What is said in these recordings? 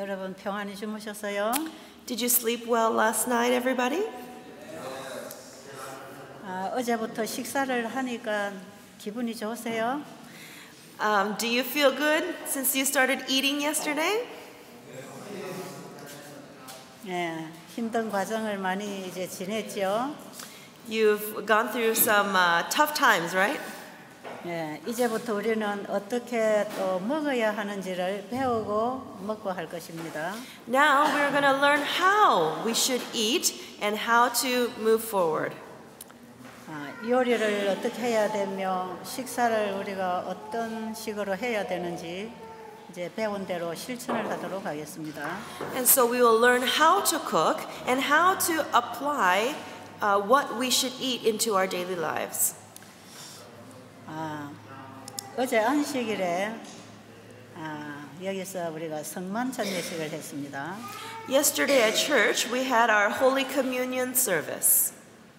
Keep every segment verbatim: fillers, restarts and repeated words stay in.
여러분 평안히 주무셨어요? Did you sleep well last night, everybody? 아, 어제부터 식사를 하니까 기분이 좋으세요? Um, do you feel good since you started eating yesterday? 예, 힘든 과정을 많이 이제 지냈죠. You've gone through some uh, tough times, right? 예, 이제부터 우리는 어떻게 또 먹어야 하는지를 배우고 먹고 할 것입니다. Now we're going to learn how we should eat and how to move forward. 아, 요리를 어떻게 해야 되며 식사를 우리가 어떤 식으로 해야 되는지 이제 배운 대로 실천을 하도록 하겠습니다. And so we will learn how to cook and how to apply uh, what we should eat into our daily lives. 아, 어제 안식일에 아, 여기서 우리가 성만찬 예식을 했습니다. Yesterday at church we had our Holy Communion service.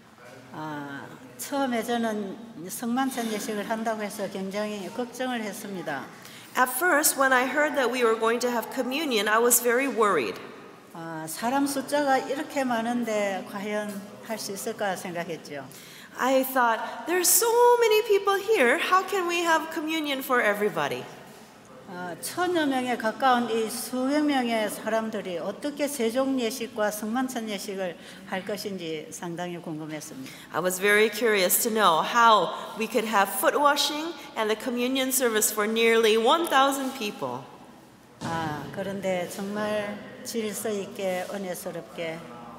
아, 처음에 저는 성만찬 예식을 한다고 해서 굉장히 걱정을 했습니다. At first, when I heard that we were going to have communion, I was very worried. 아, 사람 숫자가 이렇게 많은데 과연 할 수 있을까 생각했죠. I thought, there's so many people here, how can we have communion for everybody? 아, 천여 명에 가까운 이 수백 명의 사람들이 어떻게 세종 예식과 성만찬 예식을 할 것인지 상당히 궁금했습니다. I was very curious to know how we could have foot washing and the communion service for nearly one thousand people. 아, 그런데 정말 질서 있게 은혜스럽게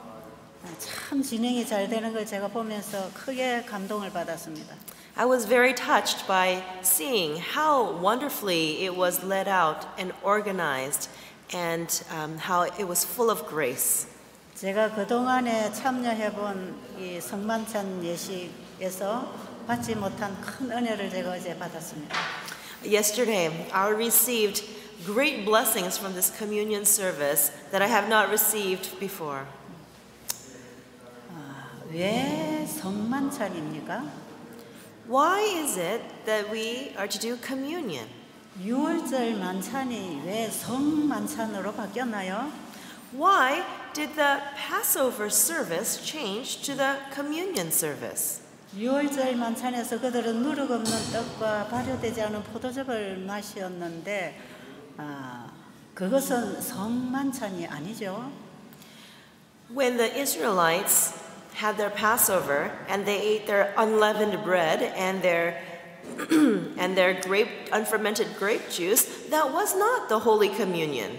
참 진행이 잘 되는 걸 제가 보면서 크게 감동을 받았습니다. I was very touched by seeing how wonderfully it was led out and organized and um, how it was full of grace. 제가 그동안에 참여해본 이 성만찬 예식에서 받지 못한 큰 은혜를 제가 어제 받았습니다. Yesterday, I received great blessings from this communion service that I have not received before. 아, 왜 성만찬입니까? Why is it that we are to do communion? 유월절 만찬이 왜 성만찬으로 바뀌었나요? Why did the Passover service change to the communion service? 유월절 만찬에서 그들은 누룩 없는 떡과 발효되지 않은 포도즙을 마셨는데 아, 그것은 성만찬이 아니죠. When the Israelites had their Passover and they ate their unleavened bread and their and their grape unfermented grape juice, that was not the Holy Communion.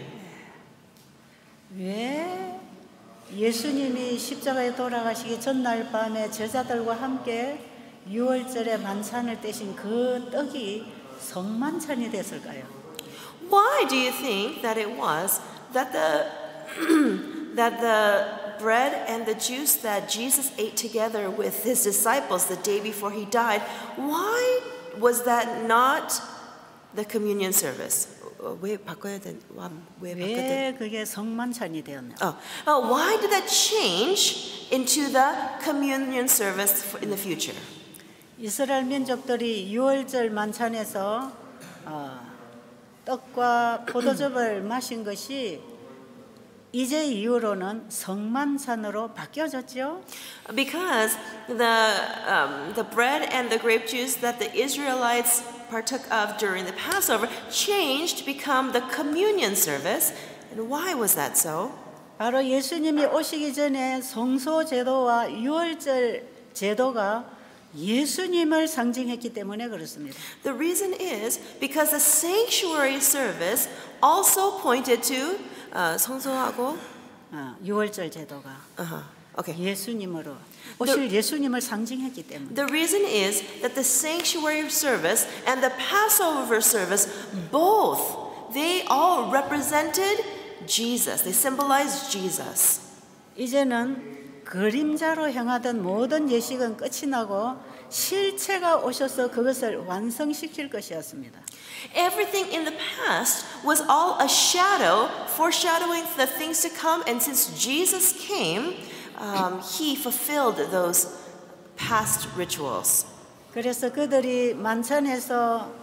왜 예수님이 십자가에 돌아가시기 전날 밤에 제자들과 함께 유월절에 만찬을 떼신 그 떡이 성만찬이 됐을까요? Why do you think that it was that the that the bread and the juice that Jesus ate together with his disciples the day before he died, why was that not the communion service? 왜 바꿔야 돼? 왜 바꿔야 돼? 왜 그게 성만찬이 되었나? Oh, oh, why did that change into the communion service in the future? 이스라엘 민족들이 유월절 만찬에서 어, 떡과 포도즙을 마신 것이 이제 이후로는 성만찬으로 바뀌어졌죠. Because the um, the bread and the grape juice that the Israelites partook of during the Passover changed to become the communion service. And why was that so? 바로 예수님이 오시기 전에 성소 제도와 유월절 제도가 예수님을 상징했기 때문에 그렇습니다. The reason is because the sanctuary service also pointed to uh, 성소하고 아, 유월절 제도가 uh-huh. Okay. 예수님으로 오실 예수님을 상징했기 때문에. The reason is that the sanctuary service and the Passover service both they all represented Jesus. They symbolized Jesus. 이제는 그림자로 향하던 모든 예식은 끝이 나고 실체가 오셔서 그것을 완성시킬 것이었습니다. Everything in the past was all a shadow, foreshadowing the things to come. And since Jesus came, um, he fulfilled those past rituals. 그래서 그들이 만찬에서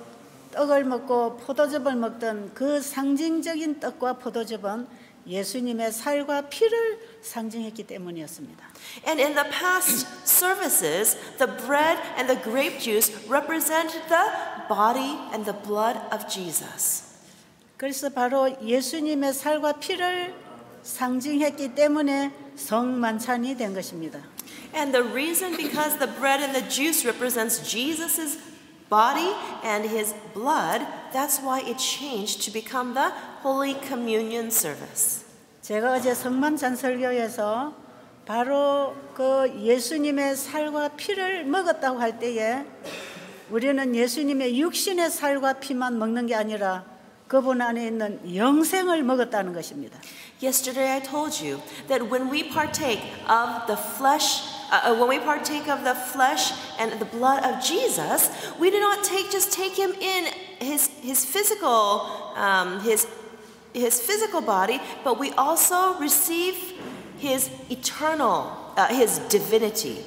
떡을 먹고 포도즙을 먹던 그 상징적인 떡과 포도즙은 예수님의 살과 피를 상징했기 때문이었습니다. And in the past services, the bread and the grape juice represented the body and the blood of Jesus. 그래서 바로 예수님의 살과 피를 상징했기 때문에 성만찬이 된 것입니다. And the reason because the bread and the juice represents Jesus' body and his blood, that's why it changed to become the Holy Communion service. 제가 어제 성만찬 설교에서 바로 그 예수님의 살과 피를 먹었다고 할 때에 우리는 예수님의 육신의 살과 피만 먹는 게 아니라 그분 안에 있는 영생을 먹었다는 것입니다. Yesterday I told you that when we partake of the flesh, uh, when we partake of the flesh and the blood of Jesus, we do not take just take him in his his physical um, his his physical body, but we also receive his eternal uh, his divinity.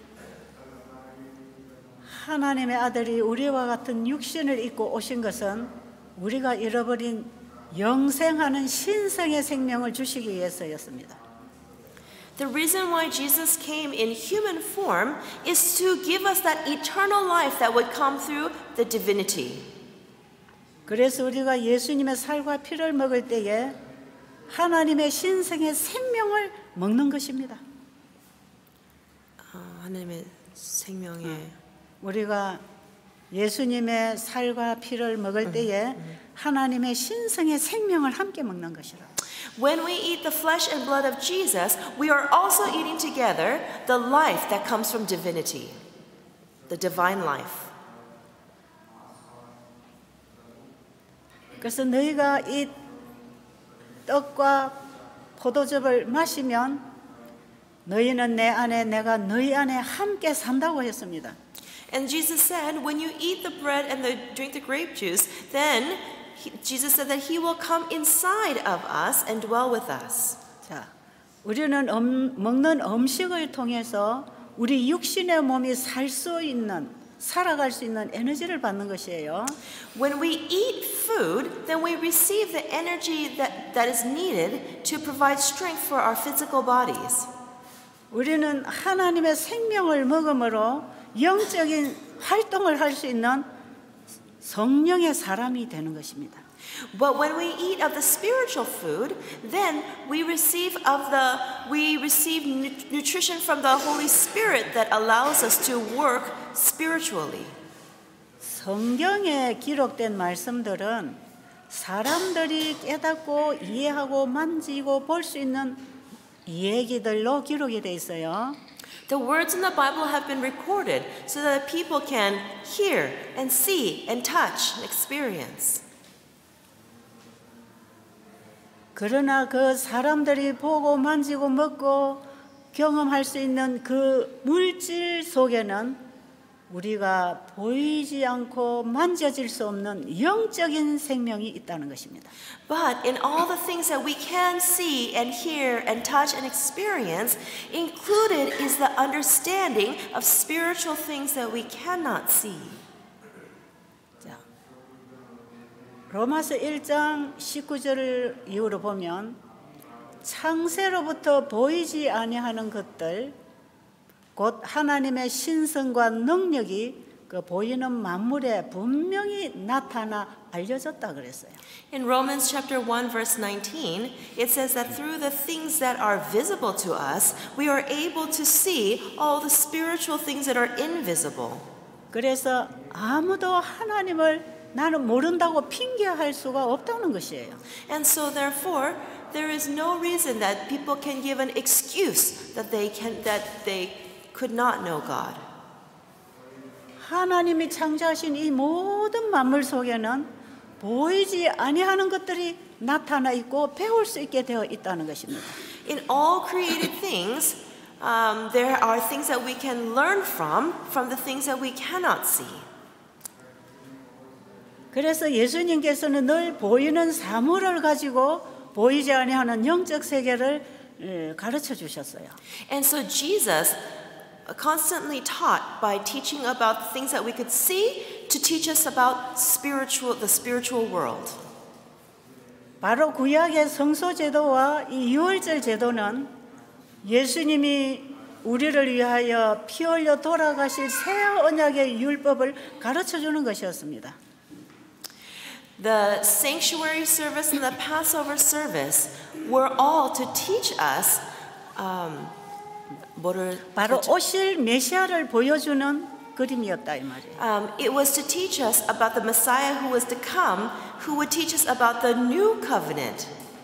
하나님의 아들이 우리와 같은 육신을 입고 오신 것은 우리가 잃어버린 영생하는 신성의 생명을 주시기 위해서였습니다. The reason why Jesus came in human form is to give us that eternal life that would come through the divinity. 그래서 우리가 예수님의 살과 피를 먹을 때에 하나님의 신성의 생명을 먹는 것입니다. 어, 하나님의 생명의 우리가 예수님의 살과 피를 먹을 때에 하나님의 신성의 생명을 함께 먹는 것이라. When we eat the flesh and blood of Jesus, we are also eating together the life that comes from divinity, the divine life. 그래서 너희가 이 떡과 포도즙을 마시면 너희는 내 안에 내가 너희 안에 함께 산다고 했습니다. And Jesus said, when you eat the bread and the, drink the grape juice, then he, Jesus said that he will come inside of us and dwell with us. 자, 우리는 음, 먹는 음식을 통해서 우리 육신의 몸이 살 수 있는, 살아갈 수 있는 에너지를 받는 것이에요. When we eat food, then we receive the energy that, that is needed to provide strength for our physical bodies. 우리는 하나님의 생명을 먹음으로 영적인 활동을 할 수 있는 성령의 사람이 되는 것입니다. But when we eat of the spiritual food, then we receive of the we receive nu- nutrition from the Holy Spirit that allows us to work spiritually. 성경에 기록된 말씀들은 사람들이 깨닫고 이해하고 만지고 볼 수 있는 얘기들로 기록이 돼 있어요. The words in the Bible have been recorded so that people can hear and see and touch and experience. 그러나 그 사람들이 보고 만지고 먹고 경험할 수 있는 그 물질 속에는 우리가 보이지 않고 만져질 수 없는 영적인 생명이 있다는 것입니다. But in all the things that we can see and hear and touch and experience, included is the understanding of spiritual things that we cannot see. 자, 로마서 일 장 십구 절 이후로 보면 창세로부터 보이지 아니하는 것들 곧 하나님의 신성과 능력이 그 보이는 만물에 분명히 나타나 알려졌다 그랬어요. In Romans chapter one verse nineteen, it says that through the things that are visible to us, we are able to see all the spiritual things that are invisible. 그래서 아무도 하나님을 나는 모른다고 핑계할 수가 없다는 것이에요. And so therefore, there is no reason that people can give an excuse that they can that they could not know God. 하나님이 창조하신 이 모든 만물 속에는 보이지 아니하는 것들이 나타나 있고 배울 수 있게 되어 있다는 것입니다. In all created things, um, there are things that we can learn from, from the things that we cannot see. 그래서 예수님께서는 늘 보이는 사물을 가지고 보이지 아니하는 영적 세계를 가르쳐 주셨어요. And so Jesus constantly taught by teaching about things that we could see to teach us about spiritual, the spiritual world. 바로 구약의 성소 제도와 이 유월절 제도는 예수님이 우리를 위하여 피 흘려 돌아가실 새 언약의 율법을 가르쳐 주는 것이었습니다. The sanctuary service and the Passover service were all to teach us um, 뭐를 바로 오실 메시아를 보여주는 그림이었다 이 말이에요. Um, it was to teach us about the Messiah who was to come, who would teach us about the new covenant.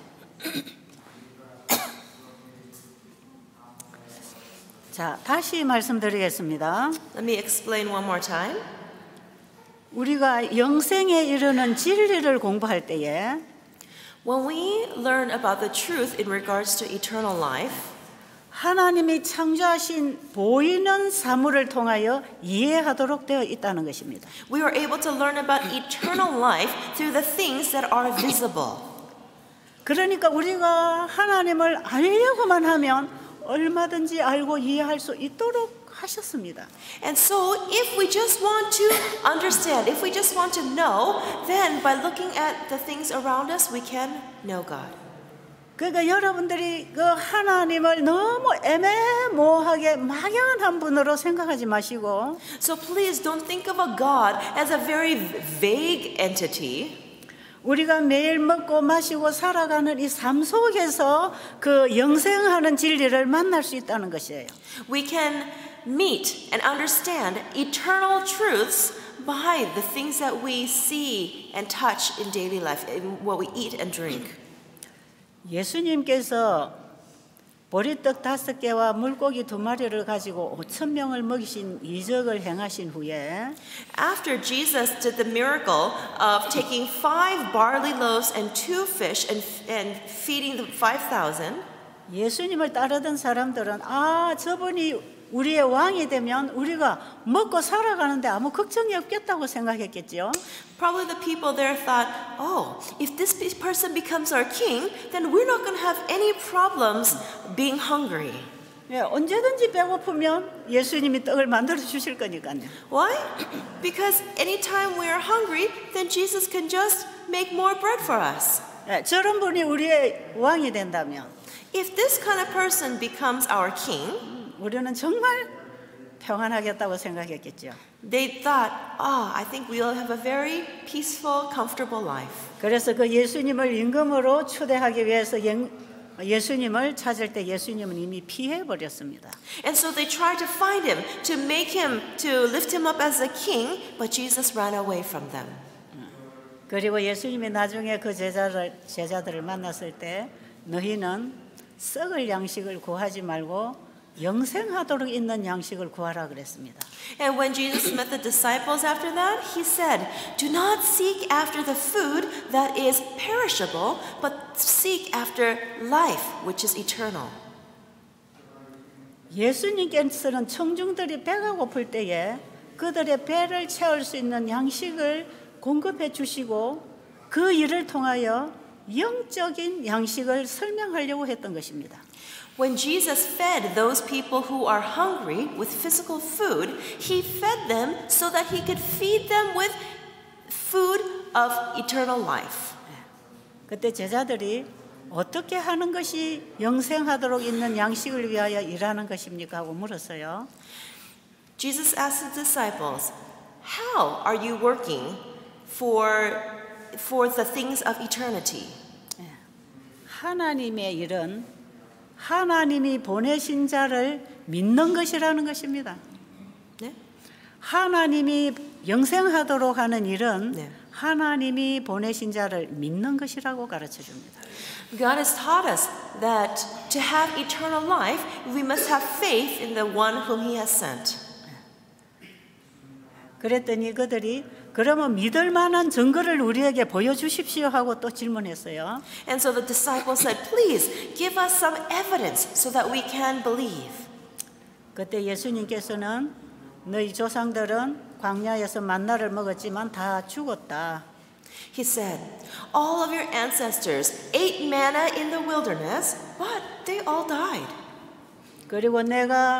자, 다시 말씀드리겠습니다. Let me explain one more time. 우리가 영생에 이르는 진리를 공부할 때에 When we learn about the truth in regards to eternal life, 하나님이 창조하신 보이는 사물을 통하여 이해하도록 되어 있다는 것입니다. we are able to learn about eternal life through the things that are visible. 그러니까 우리가 하나님을 알려고만 하면 얼마든지 알고 이해할 수 있도록 하셨습니다. And so if we just want to understand, if we just want to know, then by looking at the things around us, we can know God. 그러니까 여러분들이 그 하나님을 너무 애매모호하게 막연한 분으로 생각하지 마시고 So please don't think of a God as a very vague entity. 우리가 매일 먹고 마시고 살아가는 이 삶 속에서 그 영생하는 진리를 만날 수 있다는 것이에요. We can meet and understand eternal truths by the things that we see and touch in daily life, in what we eat and drink. 예수님께서 보리떡 다섯 개와 물고기 두 마리를 가지고 오천 명을 먹이신 이적을 행하신 후에 After Jesus did the miracle of taking five barley loaves and two fish and, and feeding the five thousand, 예수님을 따르던 사람들은 아 저분이 우리의 왕이 되면 우리가 먹고 살아가는데 아무 걱정이 없겠다고 생각했겠죠. probably the people there thought, oh, if this person becomes our king, then we're not going to have any problems being hungry. 예, 언제든지 배고프면 예수님이 떡을 만들어 주실 거니까요. Why? Because anytime we're hungry, then Jesus can just make more bread for us. 예, 저런 분이 우리의 왕이 된다면 If this kind of person becomes our king, 우리는 정말 평안하겠다고 생각했겠죠. they thought, oh, I think we'll have a very peaceful, comfortable life. 그래서 그 예수님을 임금으로 초대하기 위해서 영, 예수님을 찾을 때 예수님은 이미 피해 버렸습니다. And so they tried to find him, to make him, to lift him up as a king, but Jesus ran away from them. 그리고 예수님이 나중에 그 제자를, 제자들을 만났을 때 너희는 썩을 양식을 구하지 말고 영생하도록 있는 양식을 구하라 그랬습니다. And when Jesus met the disciples after that, he said, do not seek after the food that is perishable, but seek after life, which is eternal. 예수님께서는 청중들이 배가 고플 때에 그들의 배를 채울 수 있는 양식을 공급해 주시고 그 일을 통하여 영적인 양식을 설명하려고 했던 것입니다. When Jesus fed those people who are hungry with physical food, he fed them so that he could feed them with food of eternal life. 그때 제자들이 어떻게 하는 것이 영생하도록 있는 양식을 위하여 일하는 것입니까? 하고 물었어요. Jesus asked the disciples, how are you working for, for the things of eternity? 하나님의 일은 하나님이 보내신 자를 믿는 것이라는 것입니다. 네? 하나님이 영생하도록 하는 일은 네. 하나님이 보내신 자를 믿는 것이라고 가르쳐 줍니다. God has taught us that to have eternal life, we must have faith in the one whom he has sent. 그랬더니 그들이 그러면 믿을 만한 증거를 우리에게 보여주십시오 하고 또 질문했어요. And so the disciples said, please give us some evidence so that we can believe. 그때 예수님께서는 너희 조상들은 광야에서 만나를 먹었지만 다 죽었다. He said, all of your ancestors ate manna in the wilderness, but they all died. 그리고 내가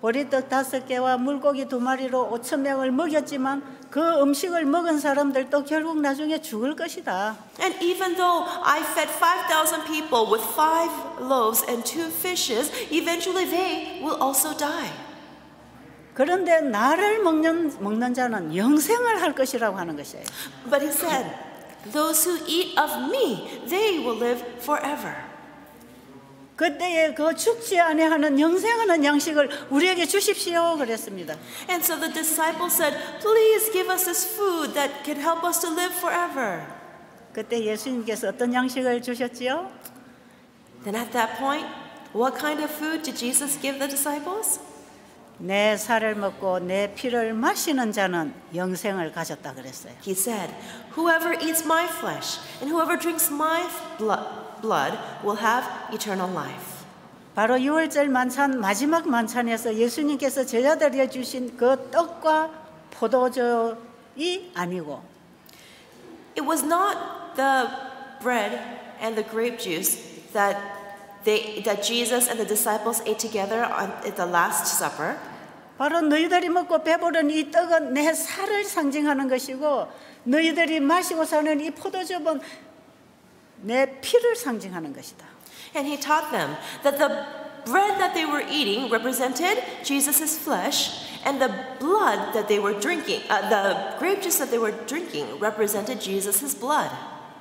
보리떡 다섯 개와 물고기 두 마리로 오천 명을 먹였지만 그 음식을 먹은 사람들도 결국 나중에 죽을 것이다. And even though I fed five thousand people with five loaves and two fishes, eventually they will also die. 그런데 나를 먹는, 먹는 자는 영생을 할 것이라고 하는 것이에요. But he said, those who eat of me, they will live forever. 그때에 그 죽지 아니하는 영생하는 양식을 우리에게 주십시오 그랬습니다. And so the disciples said, please give us this food that can help us to live forever. 그때 예수님께서 어떤 양식을 주셨지요? Then at that point, what kind of food did Jesus give the disciples? 내 살을 먹고 내 피를 마시는 자는 영생을 가졌다 그랬어요. He said, whoever eats my flesh and whoever drinks my blood, blood will have eternal life. 바로 유월절 만찬 마지막 만찬에서 예수님께서 제자들에게 주신 그 떡과 포도주이 아니고 It was not the bread and the grape juice that they that Jesus and the disciples ate together on, at the Last Supper. 바로 너희들이 먹고 배부른 이 떡은 내 살을 상징하는 것이고 너희들이 마시고 사는 이 포도즙은 내 피를 상징하는 것이다. And he taught them that the bread that they were eating represented Jesus' flesh, and the blood that they were drinking, uh, the grape juice that they were drinking represented Jesus' blood.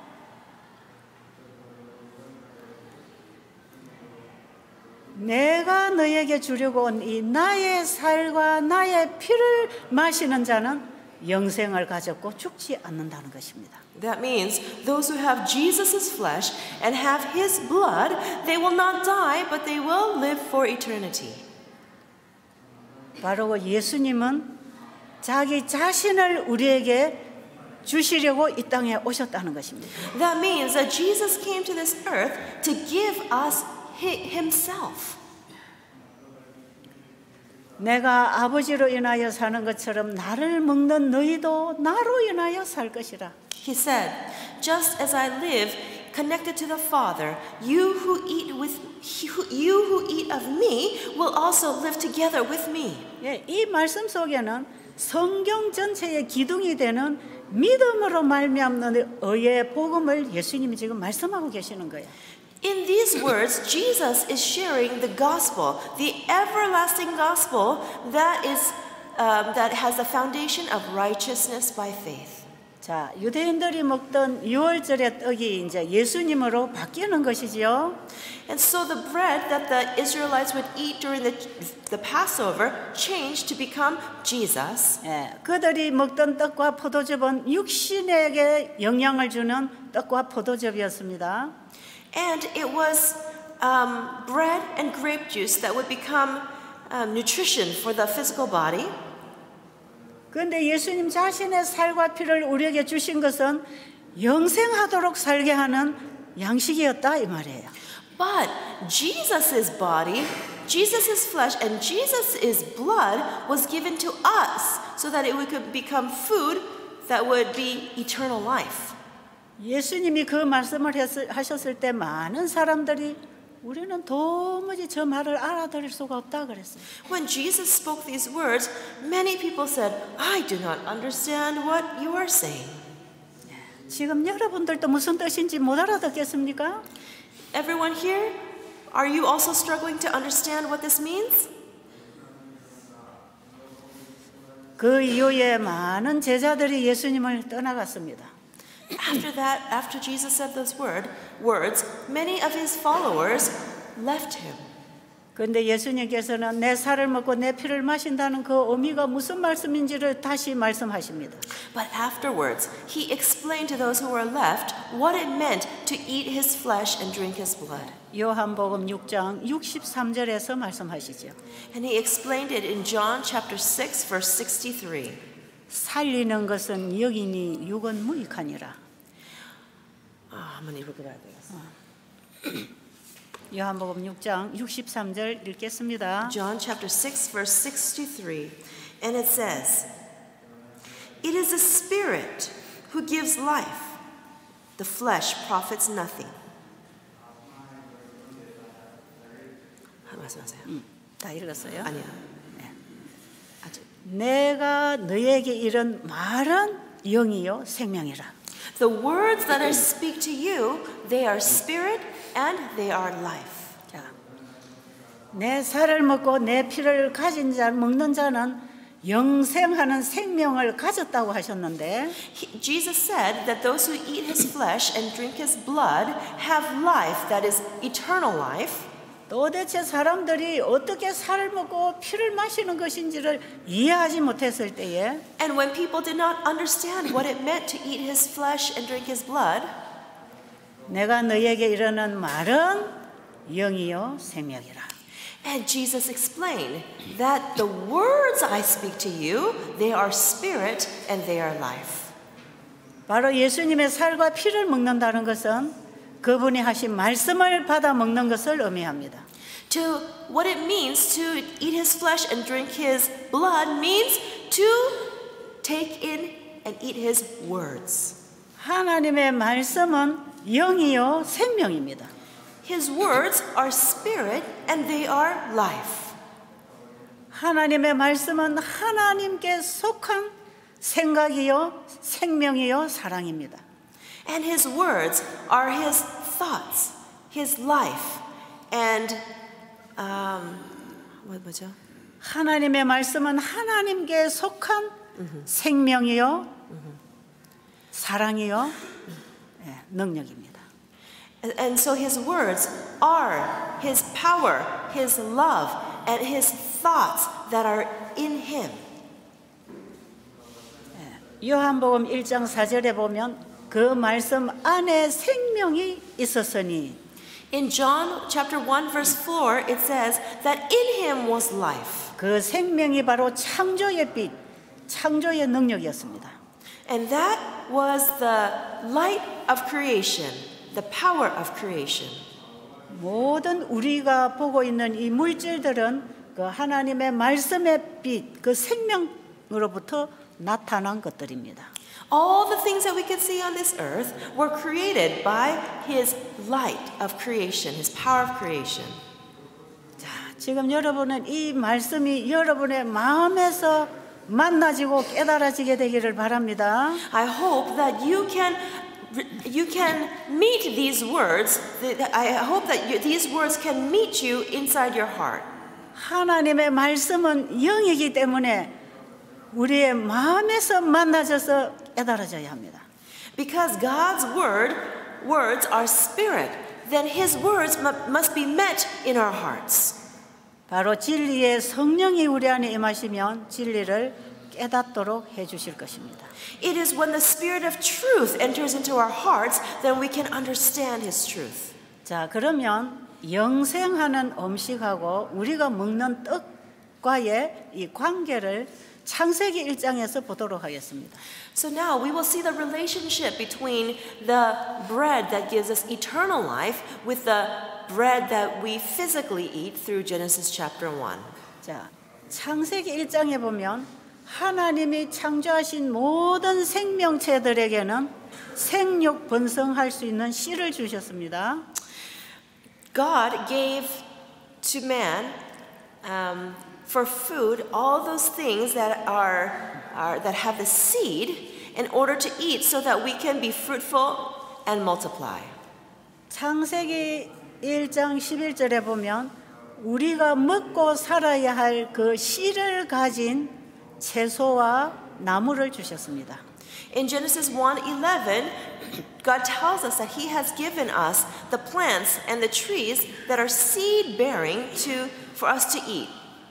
내가 너에게 주려고 온 이 나의 살과 나의 피를 마시는 자는 영생을 가졌고 죽지 않는다는 것입니다. That means those who have Jesus' flesh and have his blood, they will not die, but they will live for eternity. 바로 예수님은 자기 자신을 우리에게 주시려고 이 땅에 오셨다는 것입니다. That means that Jesus came to this earth to give us himself. 내가 아버지로 인하여 사는 것처럼 나를 먹는 너희도 나로 인하여 살 것이라. He said, just as I live connected to the Father, you who eat with you who eat of me will also live together with me. 예, 이 말씀 속에는 성경 전체의 기둥이 되는 믿음으로 말미암는 의의 복음을 예수님이 지금 말씀하고 계시는 거예요. In these words, Jesus is sharing the gospel, the everlasting gospel that is um, that has the foundation of righteousness by faith. 자, 유대인들이 먹던 유월절의 떡이 이제 예수님으로 바뀌는 것이지요. And so the bread that the Israelites would eat during the, the Passover changed to become Jesus. 예, 그들이 먹던 떡과 포도즙은 육신에게 영향을 주는 떡과 포도즙이었습니다. And it was um, bread and grape juice that would become um, nutrition for the physical body. 그런데 예수님 자신의 살과 피를 우리에게 주신 것은 영생하도록 살게 하는 양식이었다 이 말이에요. But Jesus' body, Jesus' flesh, and Jesus' blood was given to us so that it could become food that would be eternal life. 예수님이 그 말씀을 했을, 하셨을 때 많은 사람들이 우리는 도무지 저 말을 알아들을 수가 없다 그랬어요. When Jesus spoke these words, many people said, I do not understand what you are saying. 지금 여러분들도 무슨 뜻인지 못 알아듣겠습니까? Everyone here, are you also struggling to understand what this means? 그 이후에 많은 제자들이 예수님을 떠나갔습니다. After that, after Jesus said those word, words, many of his followers left him. 그런데 예수님께서는 내 살을 먹고 내 피를 마신다는 그 의미가 무슨 말씀인지를 다시 말씀하십니다. But afterwards, he explained to those who were left what it meant to eat his flesh and drink his blood. 요한복음 육 장 육십삼 절에서 말씀하시죠. And he explained it in John chapter six, verse sixty-three. 살리는 것은 여기니 육은 무익하니라. 아, 한번 읽어봐야 되겠어. 요한복음 육 장 육십삼 절 읽겠습니다. John chapter six, verse sixty-three. And it says, It is the Spirit who gives life. The flesh profits nothing. 말씀하세요. 다 읽었어요? 아니요. 내가 너에게 이런 말은 영이요 생명이라. The words that I speak to you, they are spirit and they are life. 자, 내 살을 먹고 내 피를 가진 자 먹는 자는 영생하는 생명을 가졌다고 하셨는데 He, Jesus said that those who eat his flesh and drink his blood have life that is eternal life. 도대체 사람들이 어떻게 살을 먹고 피를 마시는 것인지를 이해하지 못했을 때에 And when people did not understand what it meant to eat his flesh and drink his blood, 내가 너에게 이르는 말은 영이요 생명이라. and Jesus explained that the words I speak to you, they are spirit and they are life. 바로 예수님의 살과 피를 먹는다는 것은 그분이 하신 말씀을 받아 먹는 것을 의미합니다. To what it means to eat his flesh and drink his blood means to take in and eat his words. 하나님의 말씀은 영이요 생명입니다. His words are spirit and they are life. 하나님의 말씀은 하나님께 속한 생각이요 생명이요 사랑입니다. And his words are his thoughts, his life, and um, what 뭐죠? 하나님의 말씀은 하나님께 속한 mm-hmm. 생명이요 mm-hmm. 사랑이요 네, 능력입니다. And, and so his words are his power, his love, and his thoughts that are in him. 네, 요한복음 일 장 사 절에 보면 그 말씀 안에 생명이 있었으니 In John chapter one verse four it says that in him was life. 그 생명이 바로 창조의 빛, 창조의 능력이었습니다. And that was the light of creation, the power of creation. 모든 우리가 보고 있는 이 물질들은 그 하나님의 말씀의 빛, 그 생명으로부터 나타난 것들입니다. All the things that we can see on this earth were created by his light of creation, his power of creation. 자, 지금 여러분은 이 말씀이 여러분의 마음에서 만나지고 깨달아지게 되기를 바랍니다. I hope that you can you can meet these words. I hope that you, these words can meet you inside your heart. 하나님의 말씀은 영이기 때문에 우리의 마음에서 만나져서 깨달아져야 합니다. Because God's word words are spirit, then his words must be met in our hearts. 바로 진리의 성령이 우리 안에 임하시면 진리를 깨닫도록 해 주실 것입니다. It is when the spirit of truth enters into our hearts then we can understand his truth. 자, 그러면 영생하는 음식하고 우리가 먹는 떡과의 이 관계를 창세기 일 장에서 보도록 하겠습니다. So now we will see the relationship between the bread that gives us eternal life with the bread that we physically eat through Genesis chapter one. 자, 창세기 일 장에 보면 하나님이 창조하신 모든 생명체들에게는 생육 번성할 수 있는 씨를 주셨습니다. God gave to man um, for food all those things that are, are that have the seed in order to eat so that we can be fruitful and multiply. 창세기 일 장 십일 절에 보면 우리가 먹고 살아야 할 그 씨를 가진 채소와 나무를 주셨습니다. In Genesis one eleven, God tells us that he has given us the plants and the trees that are seed bearing to for us to eat.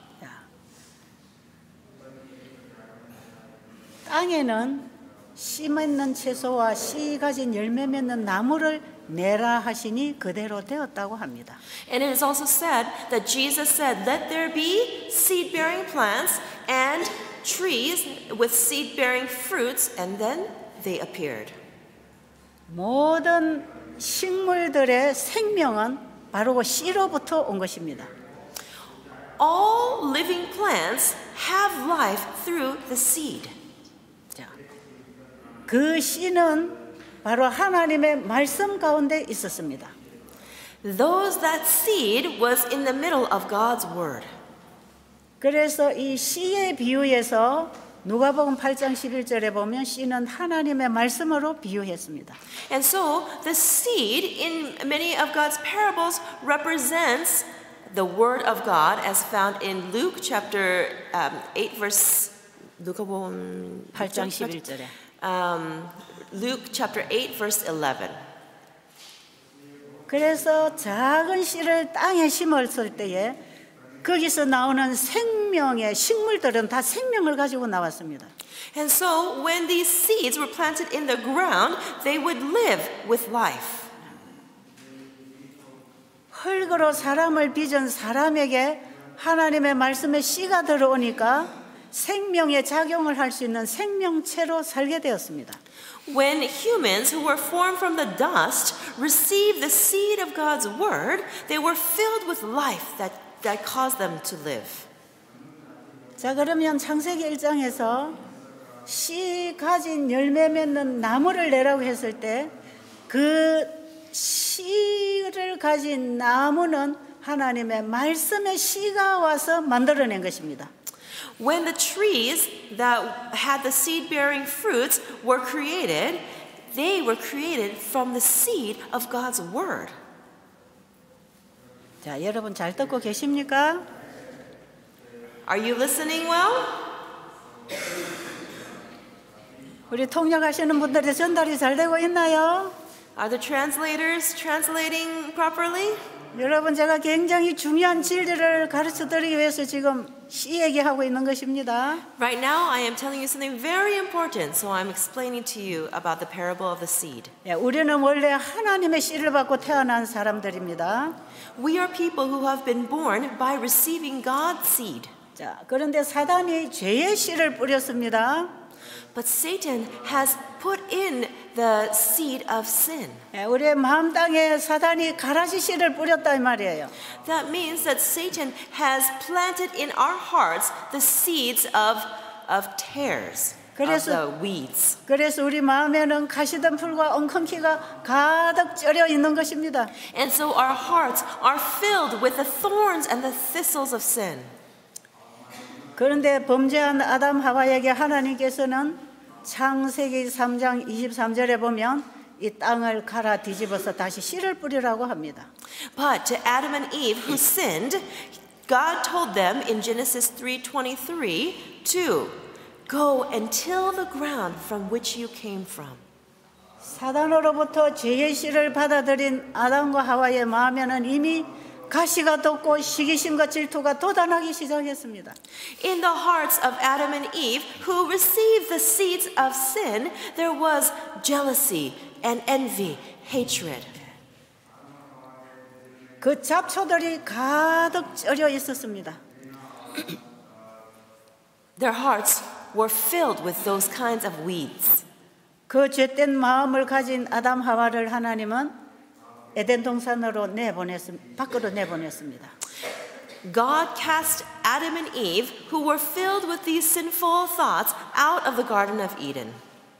땅에는 씨 맺는 채소와 씨 가진 열매 맺는 나무를 내라 하시니 그대로 되었다고 합니다. And it is also said that Jesus said, "Let there be seed-bearing plants and trees with seed-bearing fruits," and then they appeared. 모든 식물들의 생명은 바로 씨로부터 온 것입니다. All living plants have life through the seed. 그 씨는 바로 하나님의 말씀 가운데 있었습니다. Those that seed was in the middle of God's word. 그래서 이 씨의 비유에서 누가복음 팔 장 십일 절에 보면 씨는 하나님의 말씀으로 비유했습니다. And so the seed in many of God's parables represents the word of God as found in Luke chapter um, eight verse 누가복음 팔 장 십일 절에 um, Luke chapter eight verse eleven. 그래서 작은 씨를 땅에 심었을 때에 거기서 나오는 생명의 식물들은 다 생명을 가지고 나왔습니다. And so when these seeds were planted in the ground, they would live with life. 흙으로 사람을 빚은 사람에게 하나님의 말씀의 씨가 들어오니까 생명의 작용을 할 수 있는 생명체로 살게 되었습니다. When humans who were formed from the dust received the seed of God's word, they were filled with life that, that caused them to live. 자, 그러면 창세기 일 장에서 씨 가진 열매 맺는 나무를 내라고 했을 때 그 씨를 가진 나무는 하나님의 말씀의 씨가 와서 만들어낸 것입니다. When the trees that had the seed-bearing fruits were created, they were created from the seed of God's word. 자, 여러분 잘 듣고 계십니까? Are you listening well? 우리 통역하시는 분들의 전달이 잘 되고 있나요? Are the translators translating properly? 여러분, 제가 굉장히 중요한 진리를 가르쳐 드리기 위해서 지금 씨 얘기하고 있는 것입니다. Right now, I am telling you something very important, so I'm explaining to you about the parable of the seed. 예, 우리는 원래 하나님의 씨를 받고 태어난 사람들입니다. We are people who have been born by receiving God's seed. 자, 그런데 사단이 죄의 씨를 뿌렸습니다. But Satan has put in the seed of sin. 예, 우리의 마음 땅에 사단이 가라지 씨를 뿌렸다 이 말이에요. That means that Satan has planted in our hearts the seeds of, of tares, 그래서, of the weeds. 그래서 우리 마음에는 가시덤불과 엉겅퀴가 가득 쩔여 있는 것입니다. And so our hearts are filled with the thorns and the thistles of sin. 그런데 범죄한 아담 하와에게 하나님께서는 창세기 삼 장 이십삼 절에 보면 이 땅을 갈아 뒤집어서 다시 씨를 뿌리라고 합니다. But to Adam and Eve who sinned, God told them in Genesis three twenty-three to go and till the ground from which you came from. 사단으로부터 죄의 씨를 받아들인 아담과 하와의 마음에는 이미 가시가 돋고 시기심과 질투가 돋아나기 시작했습니다. In the hearts of Adam and Eve who received the seeds of sin, there was jealousy and envy, hatred. 그 잡초들이 가득 쩔여 있었습니다. Their hearts were filled with those kinds of weeds. 그 죄된 마음을 가진 아담 하와를 하나님은 에덴 동산으로 내보냈 밖으로 내보냈습니다. God cast Adam and Eve, who were filled with these sinful thoughts, out of the Garden of Eden.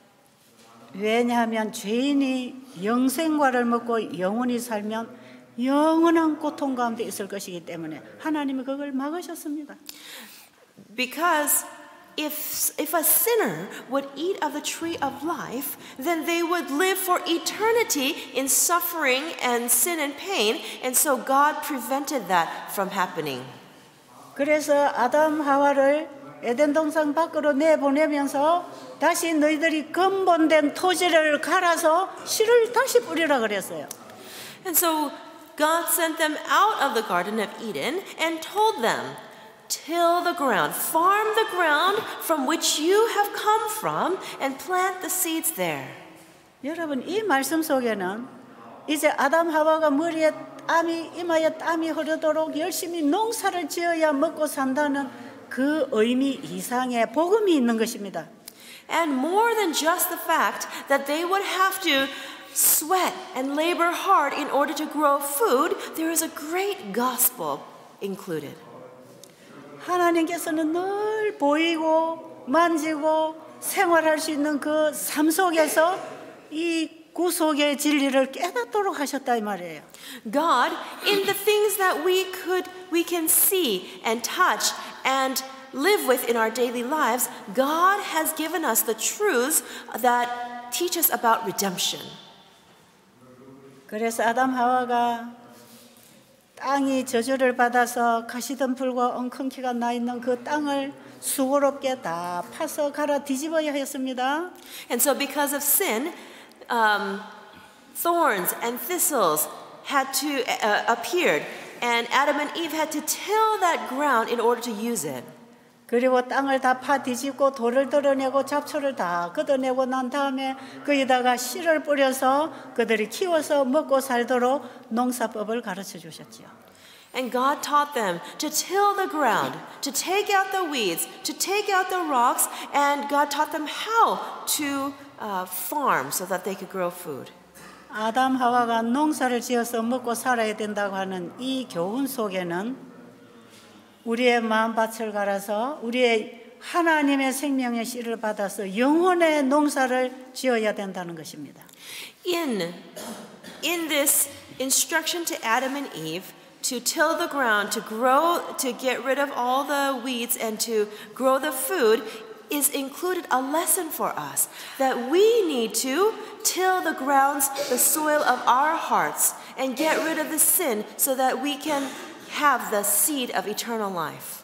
왜냐하면 죄인이 영생과를 먹고 영원히 살면 영원한 고통 가운데 있을 것이기 때문에 하나님이 그걸 막으셨습니다. Because if, if a sinner would eat of the tree of life, then they would live for eternity in suffering and sin and pain, and so God prevented that from happening. 그래서 아담 하와를 에덴 동산 밖으로 내보내면서 다시 너희들이 근본된 토지를 갈아서 씨를 다시 뿌리라 그랬어요. And so God sent them out of the Garden of Eden and told them, till the ground, farm the ground from which you have come from and plant the seeds there. 여러분, 이 말씀 속에는 이제 아담 하와가 머리에 땀이 이마에 땀이 흐르도록 열심히 농사를 지어야 먹고 산다는 그 의미 이상의 복음이 있는 것입니다. And more than just the fact that they would have to sweat and labor hard in order to grow food, there is a great gospel included. 하나님께서는 늘 보이고 만지고 생활할 수 있는 그 삶 속에서 이 구속의 진리를 깨닫도록 하셨다 이 말이에요. God, in the things that we could, we can see and touch and live with in our daily lives, God has given us the truths that teach us about redemption. 그래서 아담 하와가 땅이 저주를 받아서 가시덤불과 엉겅퀴가 나 있는 그 땅을 수고롭게 다 파서 갈아 뒤집어야 했습니다. And so because of sin, um, thorns and thistles had to uh, appeared, and Adam and Eve had to till that ground in order to use it. 그리고 땅을 다 파 뒤집고 돌을 드러내고 잡초를 다 걷어내고 난 다음에 거기다가 씨를 뿌려서 그들이 키워서 먹고 살도록 농사법을 가르쳐 주셨지요. And God taught them to till the ground, to take out the weeds, to take out the rocks, and God taught them how to uh, farm so that they could grow food. 아담 하와가 농사를 지어서 먹고 살아야 된다고 하는 이 교훈 속에는 우리의 마음밭을 갈아서 우리의 하나님의 생명의 씨를 받아서 영혼의 농사를 지어야 된다는 것입니다. In, in this instruction to Adam and Eve to till the ground, to grow, to get rid of all the weeds and to grow the food is included a lesson for us that we need to till the grounds, the soil of our hearts and get rid of the sin so that we can have the seed of eternal life.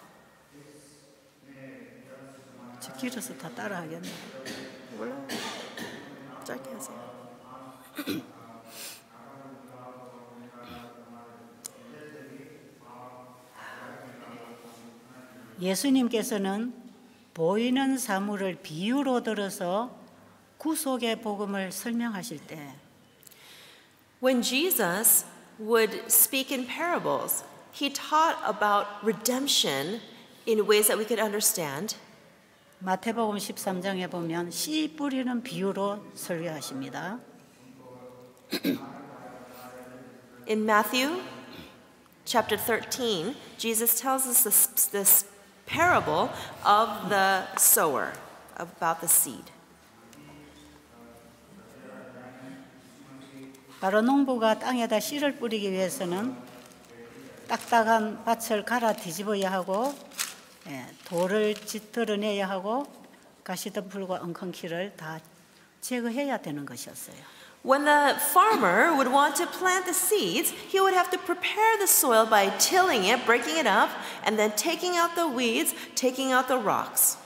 저 길어서 다 따라하겠네. 몰라요. 짧게 하세요. 예수님께서는 보이는 사물을 비유로 들어서 구속의 복음을 설명하실 때 When Jesus would speak in parables, he taught about redemption in ways that we could understand. 마태복음 십삼 장에 보면 씨 뿌리는 비유로 설교하십니다. In Matthew chapter thirteen, Jesus tells us this, this parable of the sower, about the seed. 바로 농부가 땅에다 씨를 뿌리기 위해서는 딱딱한 밭을 갈아 뒤집어야 하고 예, 돌을 깃들어내야 하고 가시덤불과 엉겅퀴를 다 제거해야 되는 것이었어요. When the farmer would want to plant the seeds, he would have to prepare the soil by tilling it, breaking it up, and then taking out the weeds, taking out the rocks.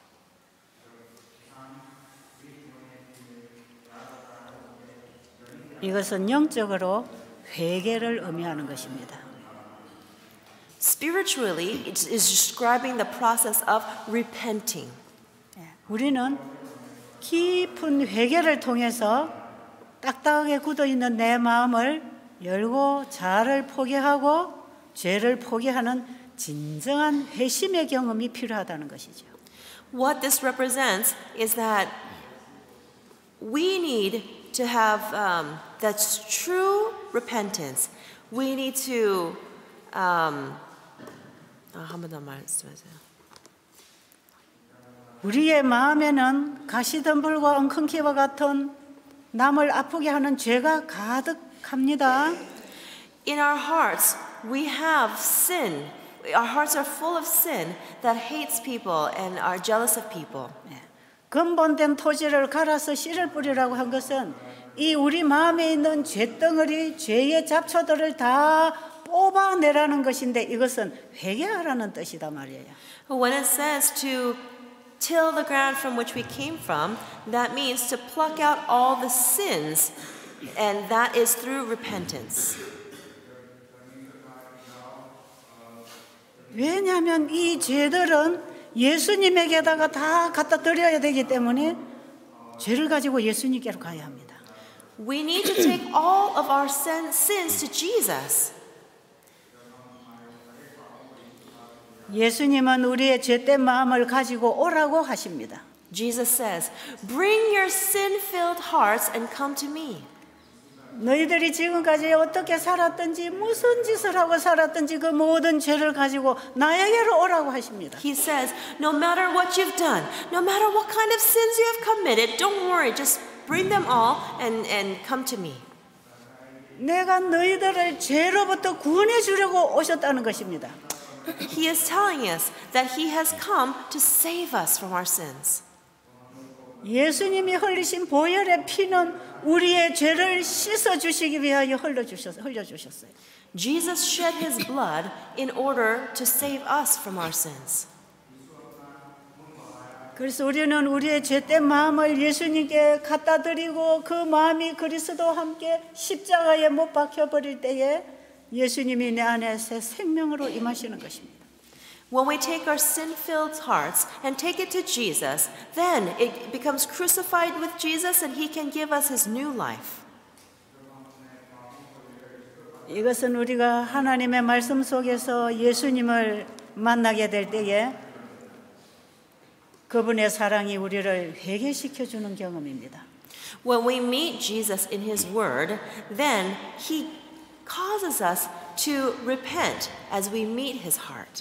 이것은 영적으로 회개를 의미하는 것입니다. Spiritually, it is describing the process of repenting. 우리는 깊은 회개를 통해서 딱딱하게 굳어있는 내 마음을 열고 자아를 포기하고 죄를 포기하는 진정한 회심의 경험이 필요하다는 것이죠. What this represents is that we need to have um, that's true repentance. We need to um, 한 번 더 말씀하세요. 우리의 마음에는 가시덤불과 엉겅퀴와 같은 남을 아프게 하는 죄가 가득합니다. In our hearts, we have sin. Our hearts are full of sin that hates people and are jealous of people. 근본된 토지를 갈아서 씨를 뿌리라고 한 것은 이 우리 마음에 있는 죄덩어리, 죄의 잡초들을 다 뽑아내라는 것인데 이것은 회개하라는 뜻이다 말이에요. When it says to till the ground from which we came from, that means to pluck out all the sins, and that is through repentance. 왜냐하면 이 죄들은 예수님에게다가 다 갖다 드려야 되기 때문에 죄를 가지고 예수님께로 가야 합니다. We need to take all of our sin, sins to Jesus. 예수님은 우리의 죄된 마음을 가지고 오라고 하십니다. Jesus says, "Bring your sin-filled hearts and come to me." 너희들이 지금까지 어떻게 살았든지 무슨 짓을 하고 살았든지 그 모든 죄를 가지고 나에게로 오라고 하십니다. He says, "No matter what you've done, no matter what kind of sins you have committed, don't worry, just bring them all and, and come to me." 내가 너희들을 죄로부터 구원해 주려고 오셨다는 것입니다. He is telling us that He has come to save us from our sins. 예수님이 흘리신 보혈의 피는 우리의 죄를 씻어 주시기 위하여 흘려 주셨 흘려 주셨어요. Jesus shed His blood in order to save us from our sins. 그래서 우리는 우리의 죄된 마음을 예수님께 갖다 드리고 그 마음이 그리스도와 함께 십자가에 못 박혀 버릴 때에 예수님이 내 안에 새 생명으로 임하시는 것입니다. When we take our sin-filled hearts and take it to Jesus, then it becomes crucified with Jesus and He can give us His new life. 이것은 우리가 하나님의 말씀 속에서 예수님을 만나게 될 때에 그분의 사랑이 우리를 회개시켜 주는 경험입니다. When we meet Jesus in His Word, then He causes us to repent as we meet His heart.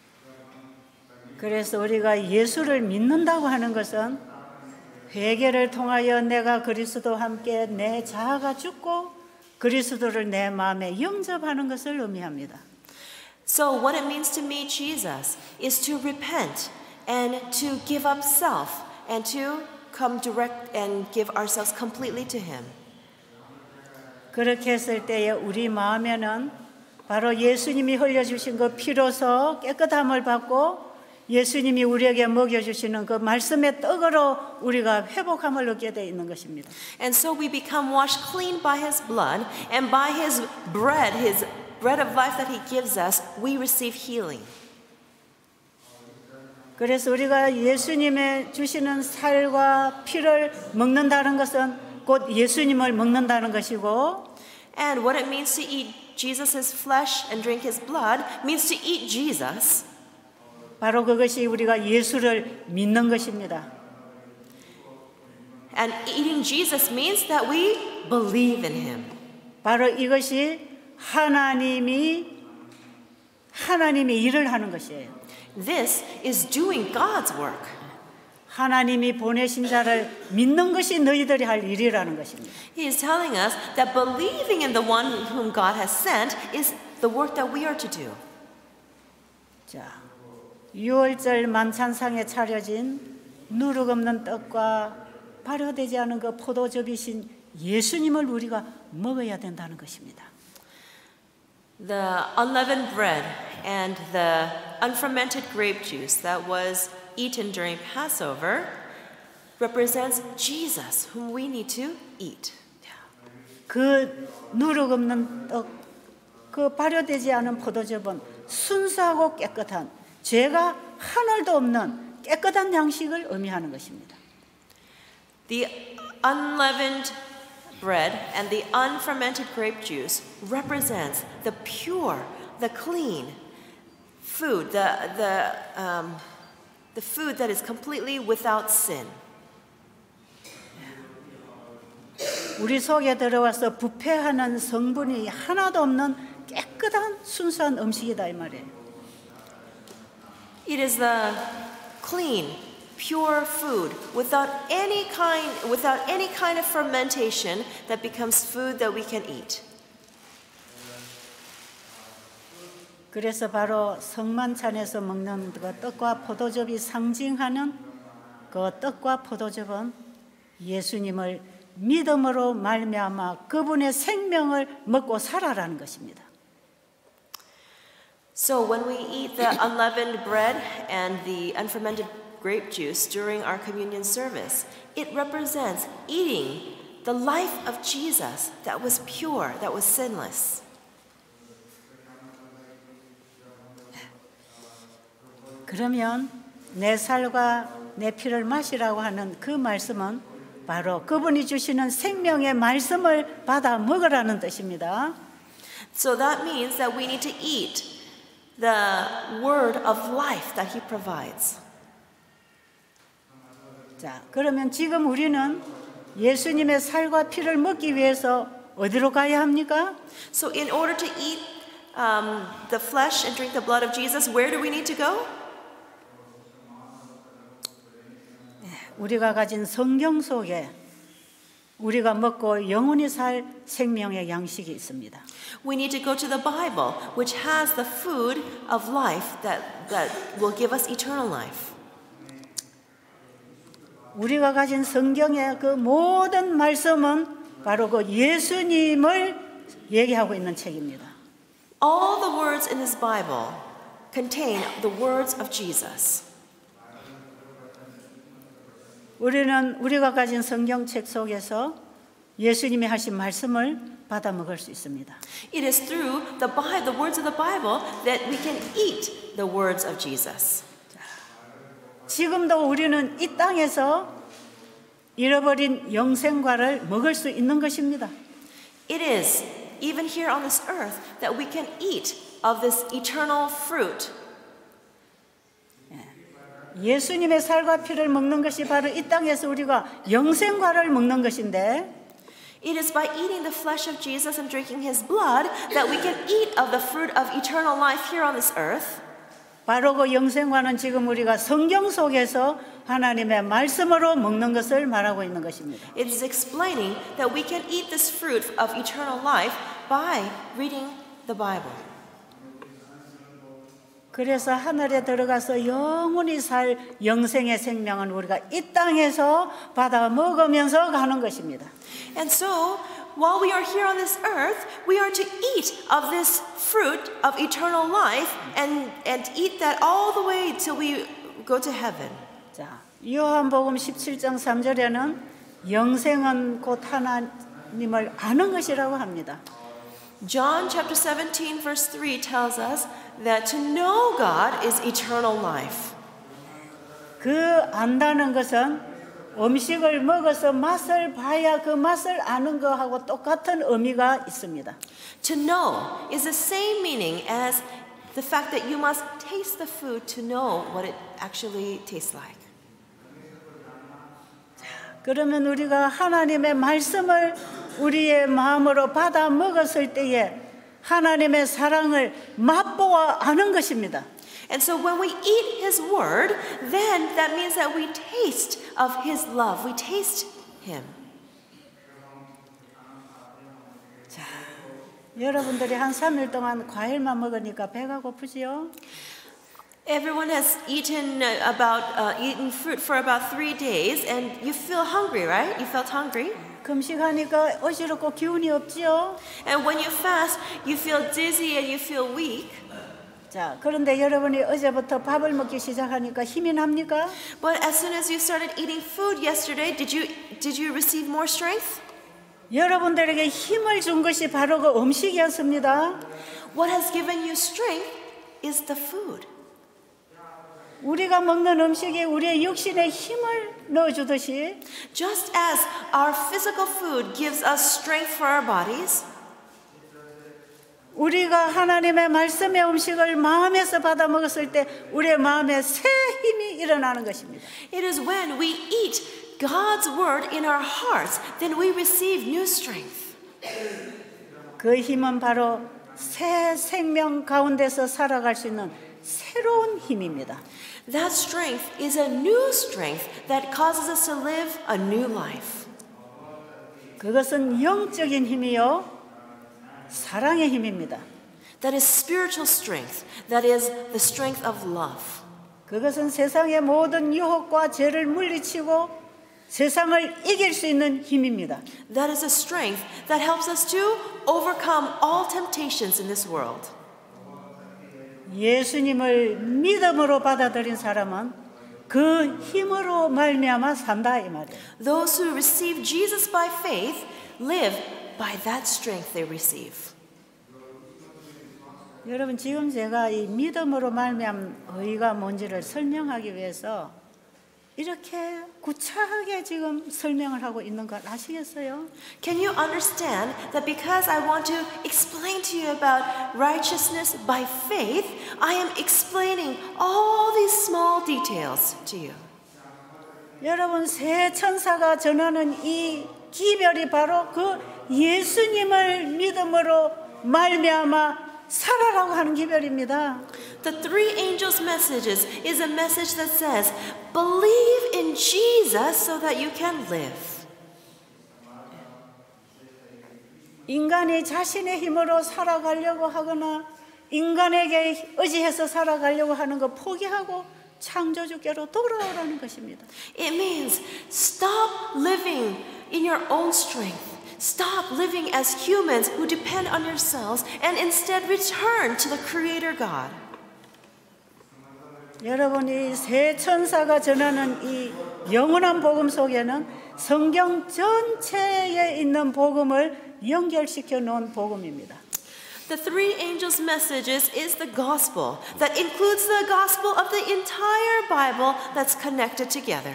그래서 우리가 예수를 믿는다고 하는 것은 회개를 통하여 내가 그리스도와 함께 내 자아가 죽고 그리스도를 내 마음에 영접하는 것을 의미합니다. So what it means to meet Jesus is to repent and to give up self and to come direct and give ourselves completely to Him. 그렇게 했을 때에 우리 마음에는 바로 예수님이 흘려주신 그 피로서 깨끗함을 받고 예수님이 우리에게 먹여주시는 그 말씀의 떡으로 우리가 회복함을 얻게 되어 있는 것입니다. And so we become washed clean by His blood, and by His bread, His bread of life that He gives us, we receive healing. 그래서 우리가 예수님의 주시는 살과 피를 먹는다는 것은 곧 예수님을 먹는다는 것이고, And what it means to eat Jesus' flesh and drink His blood means to eat Jesus. 바로 그것이 우리가 예수를 믿는 것입니다. And eating Jesus means that we believe in Him. 바로 이것이 하나님이 하나님이 일을 하는 것이에요. This is doing God's work. 하나님이 보내신 자를 믿는 것이 너희들이 할 일이라는 것입니다. He is telling us that believing in the one whom God has sent is the work that we are to do. 자, 유월절 만찬상에 차려진 누룩 없는 떡과 발효되지 않은 그 포도즙이신 예수님을 우리가 먹어야 된다는 것입니다. The unleavened bread and the unfermented grape juice that was eaten during Passover represents Jesus, whom we need to eat. 그 누룩 없는 떡, 그 발효되지 않은 포도즙은 순수하고 깨끗한 죄가 하늘도 없는 깨끗한 양식을 의미하는 것입니다. The unleavened bread and the unfermented grape juice represents the pure, the clean food, the, the, um, the food that is completely without sin. 우리 속에 들어와서 부패하는 성분이 하나도 없는 깨끗한 순수한 음식이다 이 말이에요. It is the clean, pure food without any kind, without any kind of fermentation that becomes food that we can eat. 그래서 바로 성만찬에서 먹는 그 떡과 포도즙이 상징하는 그 떡과 포도즙은 예수님을 믿음으로 말미암아 그분의 생명을 먹고 살아라는 것입니다. So when we eat the unleavened bread and the unfermented grape juice during our communion service, it represents eating the life of Jesus that was pure, that was sinless. 그러면 내 살과 내 피를 마시라고 하는 그 말씀은 바로 그분이 주시는 생명의 말씀을 받아 먹으라는 뜻입니다. So that means that we need to eat the word of life that He provides. 자, 그러면 지금 우리는 예수님의 살과 피를 먹기 위해서 어디로 가야 합니까? So in order to eat um, the flesh and drink the blood of Jesus, where do we need to go? 우리가 가진 성경 속에 우리가 먹고 영원히 살 생명의 양식이 있습니다. We need to go to the Bible, which has the food of life that, that will give us eternal life. 우리가 가진 성경의 그 모든 말씀은 바로 그 예수님을 얘기하고 있는 책입니다. All the words in this Bible contain the words of Jesus. 우리는 우리가 가진 성경책 속에서 예수님이 하신 말씀을 받아 먹을 수 있습니다. It is through the Bible, the words of the Bible, that we can eat the words of Jesus. 지금도 우리는 이 땅에서 잃어버린 영생과를 먹을 수 있는 것입니다. It is even here on this earth that we can eat of this eternal fruit. 예수님의 살과 피를 먹는 것이 바로 이 땅에서 우리가 영생과를 먹는 것인데 It is by eating the flesh of Jesus and drinking his blood that we can eat of the fruit of eternal life here on this earth. 바로 그 영생과는 지금 우리가 성경 속에서 하나님의 말씀으로 먹는 것을 말하고 있는 것입니다. It is explaining that we can eat this fruit of eternal life by reading the Bible. 그래서 하늘에 들어가서 영원히 살 영생의 생명은 우리가 이 땅에서 받아 먹으면서 가는 것입니다. And so, while we are here on this earth, we are to eat of this fruit of eternal life and, and eat that all the way till we go to heaven. 자, 요한복음 십칠 장 삼 절에는 영생은 곧 하나님을 아는 것이라고 합니다. John chapter seventeen verse three tells us that to know God is eternal life. 그 안다는 것은 음식을 먹어서 맛을 봐야 그 맛을 아는 거하고 똑같은 의미가 있습니다. To know is the same meaning as the fact that you must taste the food to know what it actually tastes like. 그러면 우리가 하나님의 말씀을 우리의 마음으로 받아 먹었을 때에 하나님의 사랑을 맛보아 아는 것입니다. And so when we eat his word, then that means that we taste of his love. We taste him. 자, 여러분들이 한 삼 일 동안 과일만 먹으니까 배가 고프지요? Everyone has eaten about uh, eaten fruit for about three days, and you feel hungry, right? You felt hungry. 금식하니까 어지럽고 기운이 없지요? And when you fast, you feel dizzy and you feel weak. 자, 그런데 여러분이 어제부터 밥을 먹기 시작하니까 힘이 납니까? But as soon as you started eating food yesterday, did you did you receive more strength? 여러분들에게 힘을 준 것이 바로 그 음식이었습니다. What has given you strength is the food. 우리가 먹는 음식이 우리의 육신에 힘을 넣어주듯이 Just as our physical food gives us strength for our bodies, 우리가 하나님의 말씀의 음식을 마음에서 받아 먹었을 때 우리의 마음에 새 힘이 일어나는 것입니다. it is when we eat God's word in our hearts, then we receive new strength. 그 힘은 바로 새 생명 가운데서 살아갈 수 있는 새로운 힘입니다. That strength is a new strength that causes us to live a new life. 그것은 영적인 힘이요, 사랑의 힘입니다. That is spiritual strength. That is the strength of love. 그것은 세상의 모든 유혹과 죄를 물리치고 세상을 이길 수 있는 힘입니다. That is a strength that helps us to overcome all temptations in this world. 예수님을 믿음으로 받아들인 사람은 그 힘으로 말미암아 산다 이 말이에요. Those who receive Jesus by faith live by that strength they receive. 여러분, 지금 제가 이 믿음으로 말미암은 의가 뭔지를 설명하기 위해서 이렇게 구차하게 지금 설명을 하고 있는 걸 아시겠어요? Can you understand that because I want to explain to you about righteousness by faith, I am explaining all these small details to you? 여러분, 새 천사가 전하는 이 기별이 바로 그 예수님을 믿음으로 말미암아 살아라고 하는 기별입니다. The three angels' messages is a message that says, believe in Jesus so that you can live. 인간이 자신의 힘으로 살아가려고 하거나 인간에게 의지해서 살아가려고 하는 거 포기하고 창조주께로 돌아오라는 것입니다. It means stop living in your own strength. Stop living as humans who depend on yourselves and instead return to the Creator God. 여러분이 새 천사가 전하는 이 영원한 복음 속에는 성경 전체에 있는 복음을 연결시켜 놓은 복음입니다. The three angels' messages is the gospel that includes the gospel of the entire Bible that's connected together.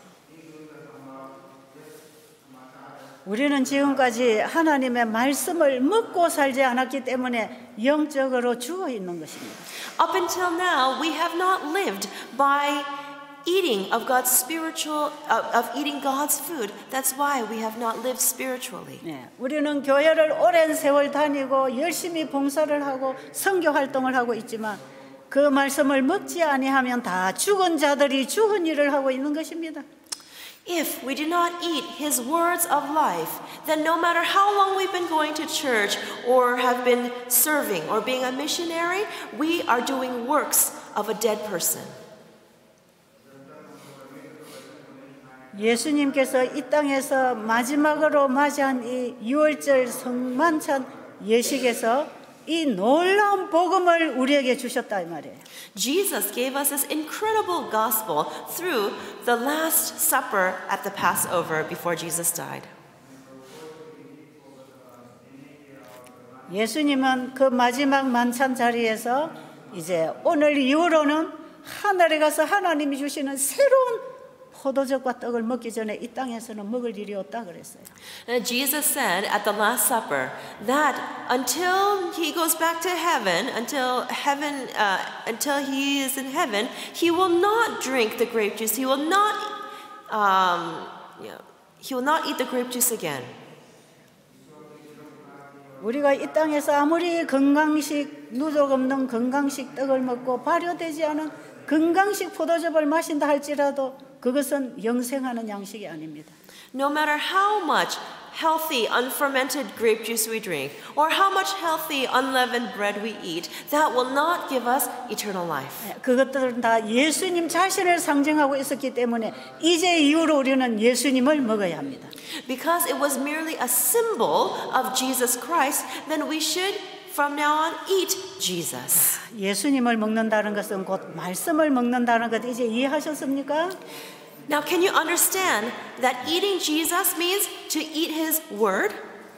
우리는 지금까지 하나님의 말씀을 먹고 살지 않았기 때문에 영적으로 죽어 있는 것입니다. Up until now, we have not lived by eating of God's spiritual, of, of eating God's food. That's why we have not lived spiritually. 네, 우리는 교회를 오랜 세월 다니고 열심히 봉사를 하고 선교 활동을 하고 있지만 그 말씀을 먹지 아니하면 다 죽은 자들이 죽은 일을 하고 있는 것입니다. If we do not eat His words of life, then no matter how long we've been going to church or have been serving or being a missionary, we are doing works of a dead person. 예수님께서 이 땅에서 마지막으로 맞이한 이 유월절 성만찬 예식에서 이 놀라운 복음을 우리에게 주셨다 이 말이에요. Jesus gave us this incredible gospel through the Last Supper at the Passover before Jesus died. 예수님은 그 마지막 만찬 자리에서 이제 오늘 이후로는 하늘에 가서 하나님이 주시는 새로운 포도즙과 떡을 먹기 전에 이 땅에서는 먹을 일이 없다 그랬어요. And Jesus said at the Last Supper that until he goes back to heaven, until heaven, uh, until he is in heaven, he will not drink the grape juice. He will not, um, you know, he will not eat the grape juice again. 우리가 이 땅에서 아무리 건강식 누적 없는 건강식 떡을 먹고 발효되지 않은 건강식 포도즙을 마신다 할지라도 그것은 영생하는 양식이 아닙니다. No matter how much healthy unfermented grape juice we drink or how much healthy unleavened bread we eat, that will not give us eternal life. 그것들은 다 예수님 자신을 상징하고 있었기 때문에 이제 이후로 우리는 예수님을 먹어야 합니다. Because it was merely a symbol of Jesus Christ, then we should from now on eat Jesus. 예수님을 먹는다는 것은 곧 말씀을 먹는다는 것 이제 이해하셨습니까? Now, can you understand that eating Jesus means to eat His word?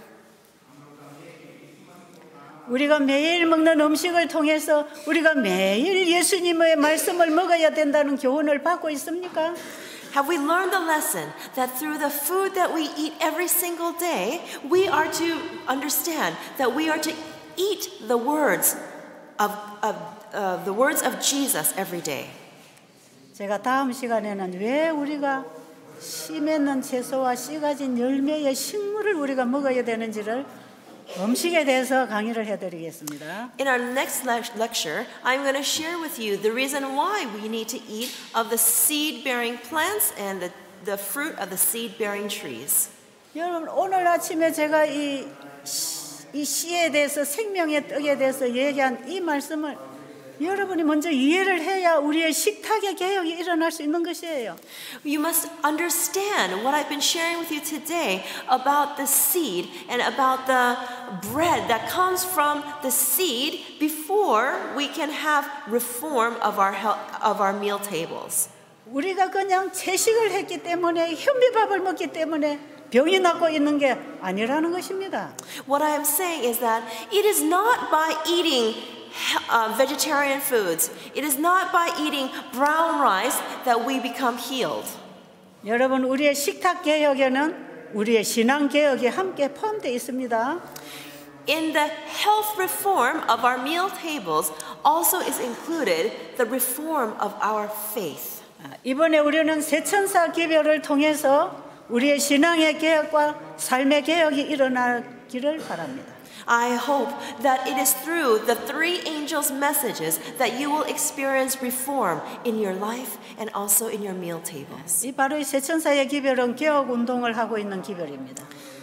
우리가 매일 먹는 음식을 통해서 우리가 매일 예수님의 말씀을 먹어야 된다는 교훈을 받고 있습니까? Have we learned the lesson that through the food that we eat every single day, we are to understand that we are to eat the words of, of uh, the words of Jesus every day? 제가 다음 시간에는 왜 우리가 씨 맺는 채소와 씨 가진 열매의 식물을 우리가 먹어야 되는지를 음식에 대해서 강의를 해드리겠습니다. In our next lecture, I'm going to share with you the reason why we need to eat of the seed-bearing plants and the, the fruit of the seed-bearing trees. 여러분 오늘 아침에 제가 이, 이 씨에 대해서 생명의 떡에 대해서 얘기한 이 말씀을 여러분이 먼저 이해를 해야 우리의 식탁의 개혁이 일어날 수 있는 것이에요. You must understand what I've been sharing with you today about the seed and about the bread that comes from the seed before we can have reform of our of our meal tables. 우리가 그냥 채식을 했기 때문에 현미밥을 먹기 때문에 병이 낫고 있는 게 아니라는 것입니다. What I am saying is that it is not by eating Uh, vegetarian foods. It is not by eating brown rice that we become healed. 여러분 우리의 식탁 개혁에는 우리의 신앙 개혁이 함께 포함되어 있습니다. In the health reform of our meal tables also is included the reform of our faith. 이번에 우리는 새천사 기별을 통해서 우리의 신앙의 개혁과 삶의 개혁이 일어나기를 바랍니다. I hope that it is through the three angels' messages that you will experience reform in your life and also in your meal tables. 이 바로 이 새천사의 기별은 개혁 운동을 하고 있는 기별입니다.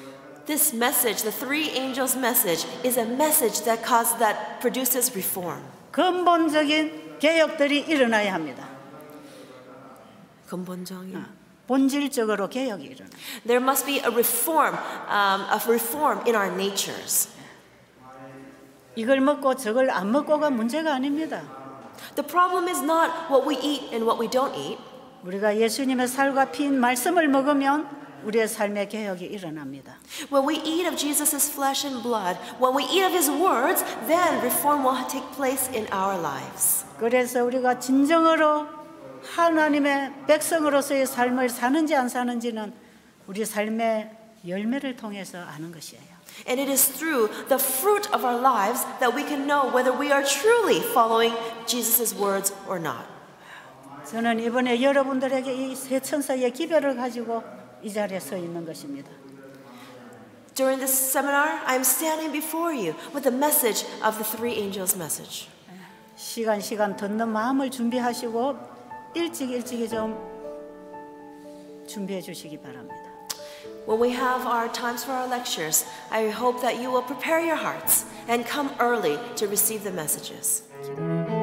This message, the three angels' message, is a message that causes that produces reform. 근본적인 개혁들이 일어나야 합니다. 근본적인. 본질적으로 개혁이 일어나. There must be a reform, um, a reform in our natures. 이걸 먹고 저걸 안 먹고가 문제가 아닙니다. The problem is not what we eat and what we don't eat. 우리가 예수님의 살과 피인 말씀을 먹으면 우리의 삶의 개혁이 일어납니다. When we eat of Jesus' flesh and blood, when we eat of His words, then reform will take place in our lives. 그래서 우리가 진정으로 하나님의 백성으로서의 삶을 사는지 안 사는지는 우리 삶의 열매를 통해서 아는 것이에요. And it is through the fruit of our lives that we can know whether we are truly following Jesus' words or not. 저는 이번에 여러분들에게 이 세 천사의 기별을 가지고 이 자리에 서 있는 것입니다. During this seminar, I am standing before you with the message of the three angels' message. 시간 시간 듣는 마음을 준비하시고 일찍 일찍이 좀 준비해 주시기 바랍니다. When we have our times for our lectures, I hope that you will prepare your hearts and come early to receive the messages.